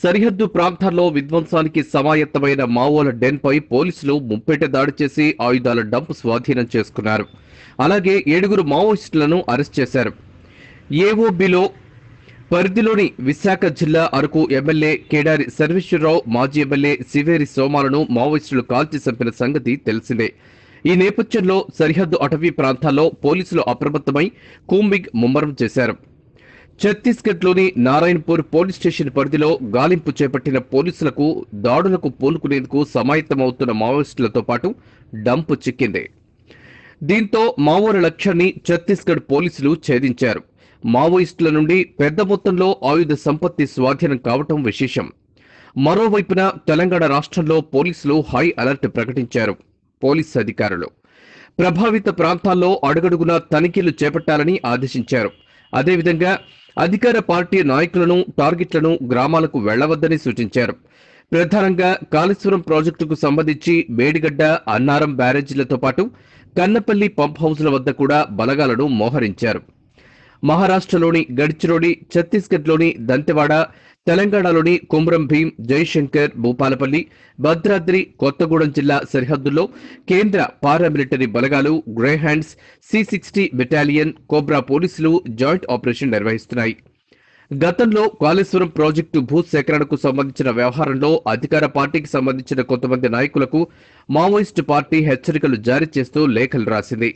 సరిహద్దు ప్రాంతాల్లో విధ్వంసానికి సమాయత్తమైన మావోల డెన్పై పోలీసులు ముప్పేట దాడి చేసి ఆయుధాల డంప్ స్వాధీనం చేసుకున్నారు. అలాగే 7 మావోయిస్టులను అరెస్ట్ చేశారు. ఏఓబిలో పరిధిలోని విశాఖ జిల్లా అరకు ఎమ్మెల్యే కేడారి సర్వేశ్వరరావు, మాజీ ఎమ్మెల్యే సివేరి సోమాలను మావోయిస్టులు కాల్చి చంపిన సంగతి తెలిసిందే. ఈ నేపథ్యంలో సరిహద్దు అటవీ ప్రాంతాల్లో పోలీసులు అప్రమత్తమై కూంబింగ్ ముమ్మరం చేశారు. ఛత్తీస్గఢ్లోని నారాయణపూర్ పోలీస్ స్టేషన్ పరిధిలో గాలింపు చేపట్టిన పోలీసులకు దాడులకు పూనుకునేందుకు సమాయత్తమవుతున్న మావోయిస్టులతో పాటు డంపు చిక్కింది. దీంతో మావోల లక్ష్యాన్ని ఛత్తీస్గఢ్ పోలీసులు ఛేదించారు. మావోయిస్టుల నుండి పెద్ద మొత్తంలో ఆయుధ సంపత్తి స్వాధీనం కావటం విశేషం. మరోవైపున తెలంగాణ రాష్ట్రంలో పోలీసులు హై అలర్ట్ ప్రకటించారు. పోలీసు అధికారులు ప్రభావిత ప్రాంతాల్లో అడుగడుగునా తనిఖీలు చేపట్టాలని ఆదేశించారు. అదేవిధంగా అధికార పార్టీ నాయకులను, టార్గెట్లను గ్రామాలకు వెళ్లవద్దని సూచించారు. ప్రధానంగా కాళేశ్వరం ప్రాజెక్టుకు సంబంధించి మేడిగడ్డ, అన్నారం బ్యారేజీలతో పాటు కన్నపల్లి పంప్ హౌజ్ల వద్ద కూడా బలగాలను మోహరించారు. మహారాష్ట్రలోని గడ్చిరోలి, ఛత్తీస్గఢ్లోని దంతెవాడ, తెలంగాణలోని కుమ్రం భీం, జయశంకర్, భూపాలపల్లి, భద్రాద్రి కొత్తగూడెం జిల్లా సరిహద్దుల్లో కేంద్ర పారామిలిటరీ బలగాలు, Greyhounds, C-60 battalion, Cobra పోలీసులు జాయింట్ ఆపరేషన్ నిర్వహిస్తున్నాయి. గతంలో కాళేశ్వరం ప్రాజెక్టు భూసేకరణకు సంబంధించిన వ్యవహారంలో అధికార పార్టీకి సంబంధించిన కొంతమంది నాయకులకు మావోయిస్టు పార్టీ హెచ్చరికలు జారీ చేస్తూ లేఖలు రాసింది.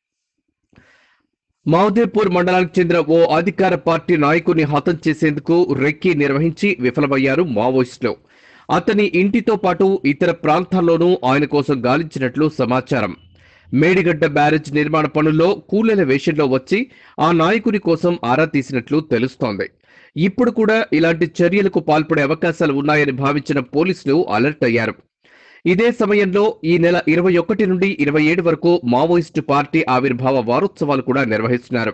మహదేవ్పూర్ మండలానికి చెందిన ఓ అధికార పార్టీ నాయకుడిని హతం చేసేందుకు రెక్కీ నిర్వహించి విఫలమయ్యారు మావోయిస్టులు. అతని ఇంటితో పాటు ఇతర ప్రాంతాల్లోనూ ఆయన కోసం గాలించినట్లు సమాచారం. మేడిగడ్డ బ్యారేజ్ నిర్మాణ పనుల్లో కూలీల వేషంలో వచ్చి ఆ నాయకుని కోసం ఆరా తీసినట్లు తెలుస్తోంది. ఇప్పుడు కూడా ఇలాంటి చర్యలకు పాల్పడే అవకాశాలు ఉన్నాయని భావించిన పోలీసులు అలర్ట్ అయ్యారు. ఇదే సమయంలో ఈ నెల 21 నుండి 27 వరకు మావోయిస్టు పార్టీ ఆవిర్భావ వారోత్సవాలు కూడా నిర్వహిస్తున్నారు.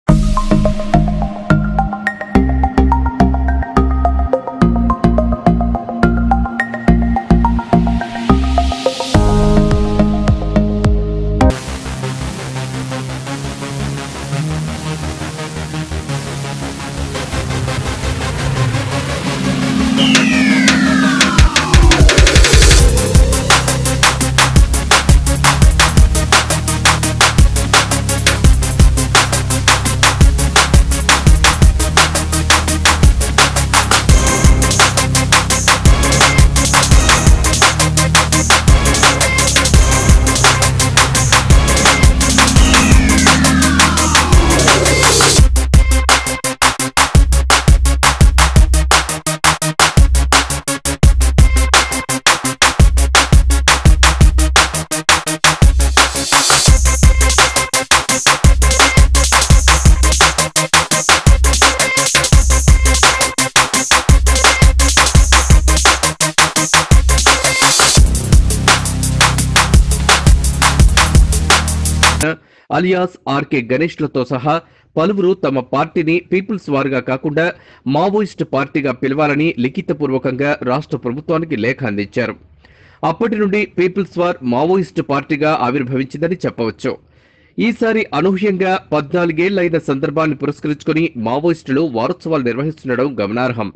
అలియాస్ ఆర్కే గణేష్లతో సహా పలువురు తమ పార్టీని పీపుల్స్ వార్గా కాకుండా మావోయిస్టు పార్టీగా పిలవాలని లిఖితపూర్వకంగా రాష్ట్ర ప్రభుత్వానికి లేఖ అందించారు. అప్పటి నుండి పీపుల్స్ వార్ మావోయిస్టు పార్టీగా ఆవిర్భవించిందని చెప్పవచ్చు. ఈసారి అనూహ్యంగా 14 ఏళ్లైన సందర్భాన్ని పురస్కరించుకుని మావోయిస్టులు వారోత్సవాలు నిర్వహిస్తుండడం గమనార్హం.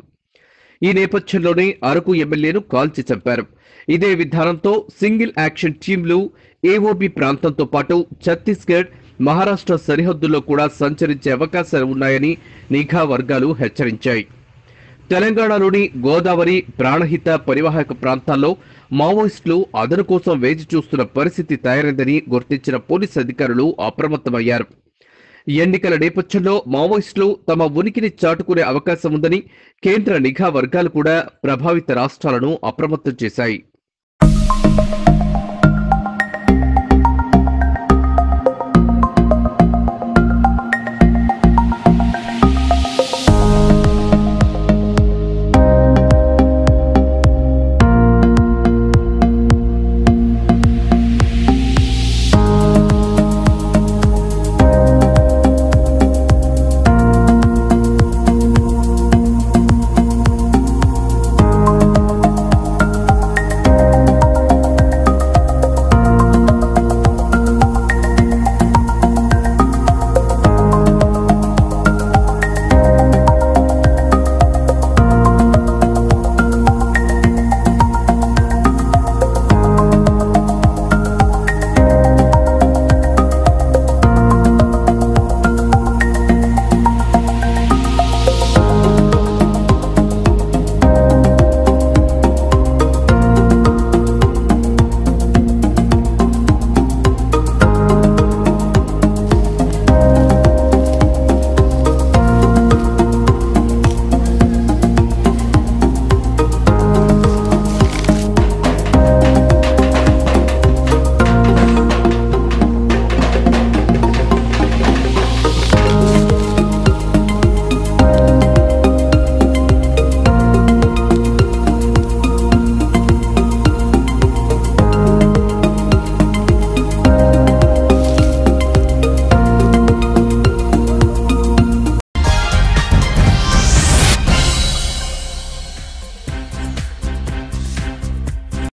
ఈ నేపథ్యంలోనే అరకు ఎమ్మెల్యేను కాల్చి చంపారు. ఇదే విధానంతో సింగిల్ యాక్షన్ టీంలు ఏఓబి ప్రాంతంతో పాటు ఛత్తీస్గఢ్, మహారాష్ట్ర సరిహద్దుల్లో కూడా సంచరించే అవకాశాలు ఉన్నాయని నిఘా వర్గాలు హెచ్చరించాయి. తెలంగాణలోని గోదావరి, ప్రాణహిత పరివాహక ప్రాంతాల్లో మావోయిస్టులు అదను కోసం వేచి చూస్తున్న పరిస్థితి తయారైందని గుర్తించిన పోలీసు అధికారులు అప్రమత్తమయ్యారు. ఎన్నికల నేపథ్యంలో మావోయిస్టులు తమ ఉనికిని చాటుకునే అవకాశం ఉందని కేంద్ర నిఘా వర్గాలు కూడా ప్రభావిత రాష్ట్రాలను అప్రమత్తం చేశాయి.